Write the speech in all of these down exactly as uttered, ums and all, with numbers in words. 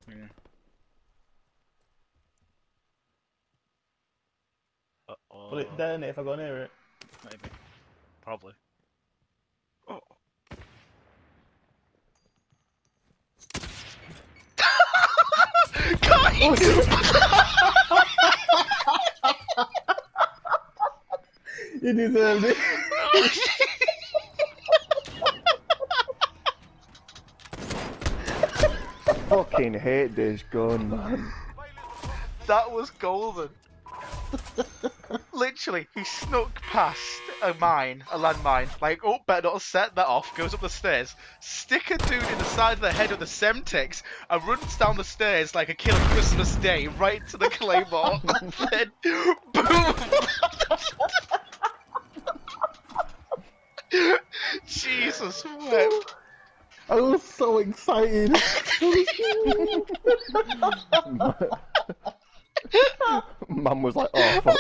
Yeah. Uh oh. Will it detonate if I go near it? Maybe. Probably. Oh. You deserved it. I fucking hate this gun, man. That was golden. Literally, he snuck past a mine, a landmine, like, oh, better not set that off, goes up the stairs, stick a dude in the side of the head with the Semtex, and runs down the stairs like a kid on Christmas Day, right to the claymore, and then, boom! Jesus wept. I was so excited. Mum was like, oh fuck.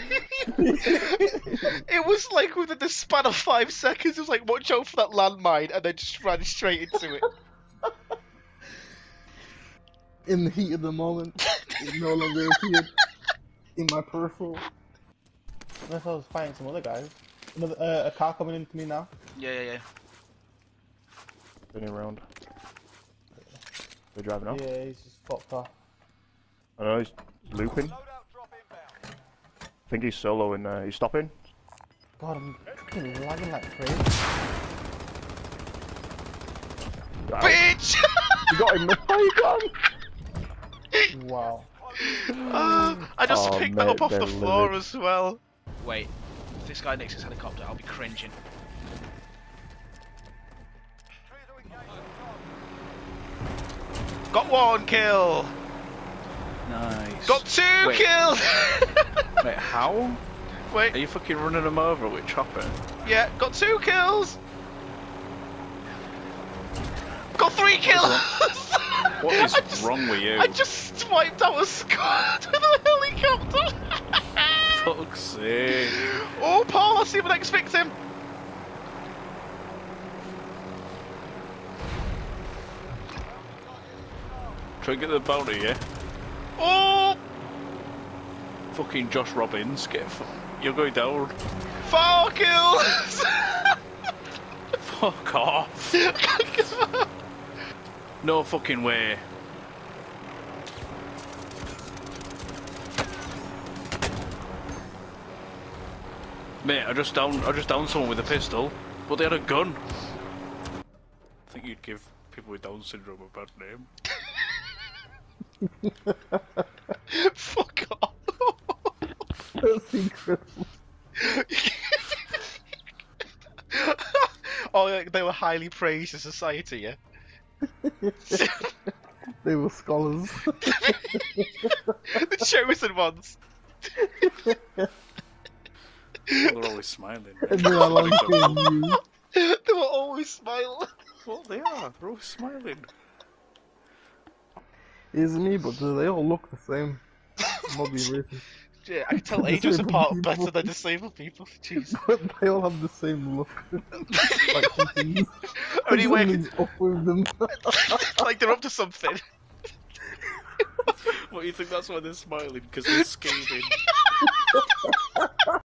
It was like within the span of five seconds, it was like, watch out for that landmine, and then just ran straight into it. In the heat of the moment, it no longer appeared in my peripheral. Unless I was fighting some other guys. Another, uh, a car coming into me now. Yeah, yeah, yeah. Turning around. They're driving off. Yeah, he's just fucked off. I know, he's looping. I think he's soloing there. He's stopping. God, I'm fucking lagging like crazy. Ow. Bitch! You got him! Oh, you got him! Wow. Uh, I just Oh, picked mate, that up off the they're floor livid. as well. Wait, if this guy nicks his helicopter, I'll be cringing. Got one kill! Nice. Got two Wait. kills! Wait, how? Wait, Are you fucking running them over with chopper? yeah, got two kills! Got three kills! What is I just, wrong with you? I just wiped out a squad with a helicopter! Fuck's sake. Oh, Paul, I see my next victim! Try and get the bounty, yeah? Oh! Fucking Josh Robbins, get fu- you're going down. Four kills! Fuck off. No fucking way. Mate, I just downed I just downed someone with a pistol, but they had a gun. I think you'd give people with Down syndrome a bad name. Fuck off! That's incredible. Oh, like, they were highly praised in society, yeah? They were scholars. The chosen ones! They're always smiling. And then I like you. They were always smiling. Well, they are. They're always smiling. It's me, but do they all look the same? I'm not being racist. Yeah, I can tell ages Disabled apart people. better than disabled people. Jeez. But they all have the same look. Like something. Only way I something's up with them. like they're up to something. What, you think that's why they're smiling? Because they're skating.